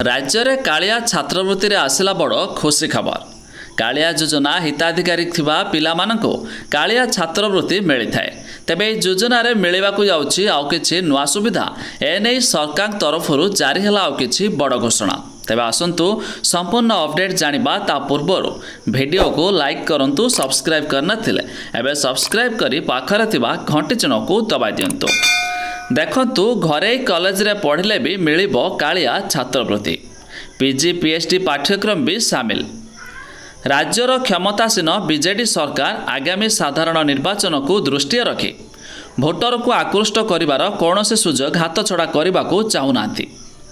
राज्य में कालिया छात्रवृत्ति आसला बड़ खुशी खबर। कालिया योजना हिताधिकारी थिबा पिलामानंको कालिया छात्रवृत्ति मिलता है। तेबे योजना रे मिलवाकू जाउछि आउ किछि नुआ सुविधा एने सरकार तरफ जारी हला आउ किछि बड़ घोषणा। तेबे आसंतु संपूर्ण अपडेट जानिबा ता पूर्व वीडियो को लाइक करंतु, सब्सक्राइब करना थिले एबे सब्सक्राइब करी पाखरे थिबा घंटी चिन्ह को दबाई दियंतु। देखंतु घरे कॉलेज रे पढ़िले भी मिलिबो कालिया छात्रवृत्ति। पीजी पीएचडी पाठ्यक्रम भी शामिल। राज्यर क्षमतासीन बीजेडी सरकार आगामी साधारण निर्वाचन को दृष्टि रखी भोटर को आकृष्ट करिवार कौनसी सुजोग हाथछड़ा करने को चाहूनांती।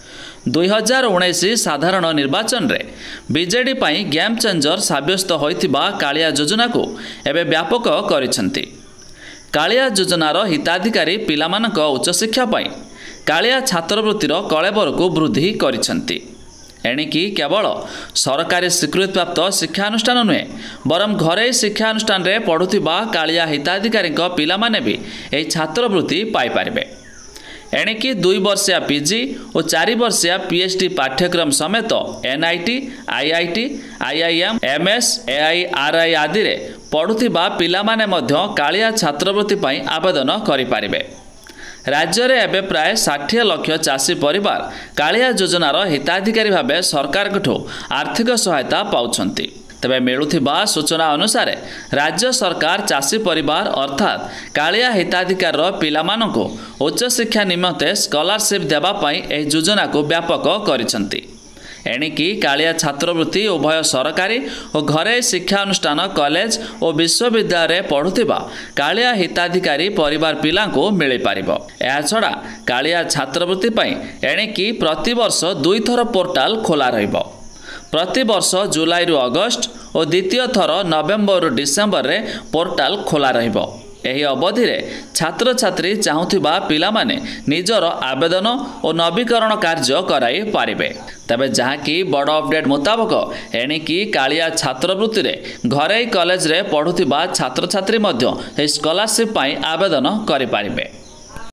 2019 साधारण निर्वाचन रे बीजेडी पाई गेम चेंजर साब्यस्त होइथिबा कालिया योजना को एबे व्यापक करिसेंती। कालिया योजनार हिताधिकारी पिलामानक उच्च शिक्षा पाई कालिया छात्रवृत्तिर कलेबर को वृद्धि करिसेंती। एणिकी केवल सरकारी स्वीकृतिप्राप्त शिक्षानुष्ठान नुहे बरम घरे शिक्षानुष्ठान रे पढ़ुथिबा कालिया हिताधिकारी पिलामाने भी एही छात्रवृत्ति पाई पारिबे। एणिकी 2 वर्षिया पीजी और 4 वर्षिया पीएचडी पाठ्यक्रम समेत NIT, IIT, IIM, MS, AIRI आदि रे पढ़ुथिबा पिलामाने मध्य कालिया छात्रवृत्ति पाई आवेदन करि पारिबे। राज्य में एवं प्राय 60 लाख चाषी परिवार कालिया योजनार हिताधिकारी भाव सरकार आर्थिक सहायता पाउछंती। तेबे मिलुथिबा सूचना अनुसार राज्य सरकार चाषी परिवार अर्थात कालिया हिताधिकार पिलामानंको उच्च शिक्षा निमंते स्कॉलरशिप देबा पई एही योजना को व्यापक करिसेंती। एणिकी कालिया छात्रवृत्ति उभय सरकारी और घरे शिक्षानुष्ठान कॉलेज और विश्वविद्यालय पढ़ुथिबा कालिया हिताधिकारी परिवार पिला को मिल पारिबो। एहा छड़ा कालिया छात्रवृत्ति पई एणिकी प्रतिवर्ष 2 थर पोर्टाल खोला रहिबो। प्रतिवर्ष जुलाई रु अगस्त और द्वितीय थर नवेम्बर रु डिसेम्बर रे पोर्टाल खोला रहिबो। एही अवधि रे छात्र छात्री चाहूथिबा पिलामाने निजर आवेदन और नवीकरण कार्य कराई पारिबे। तबे जहाँकि बड़ अपडेट मुताबक एणिकी कालिया छात्रवृत्ति रे घरे कॉलेज रे पढ़ुथिबा छात्र छात्री मध्य स्कॉलरशिप पाई आवेदन करि पारिबे।